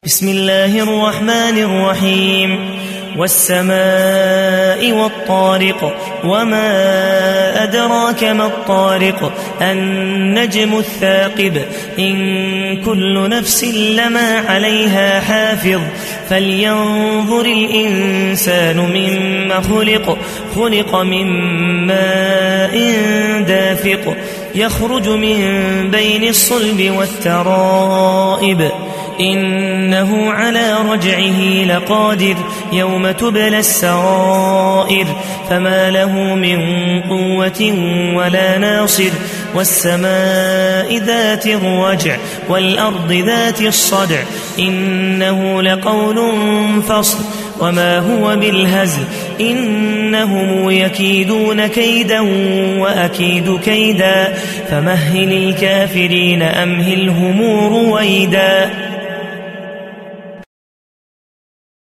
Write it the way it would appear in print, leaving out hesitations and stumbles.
بسم الله الرحمن الرحيم والسماء والطارق وما أدراك ما الطارق النجم الثاقب إن كل نفس لما عليها حافظ فلينظر الإنسان مما خلق من ماء دافق يخرج من بين الصلب والترائب إنه على رجعه لقادر يوم تبلى السرائر فما له من قوة ولا ناصر والسماء ذات الرجع والأرض ذات الصدع إنه لقول فصل وما هو بالهزل إنهم يكيدون كيدا وأكيد كيدا فمهل الكافرين أمهلهم رويدا.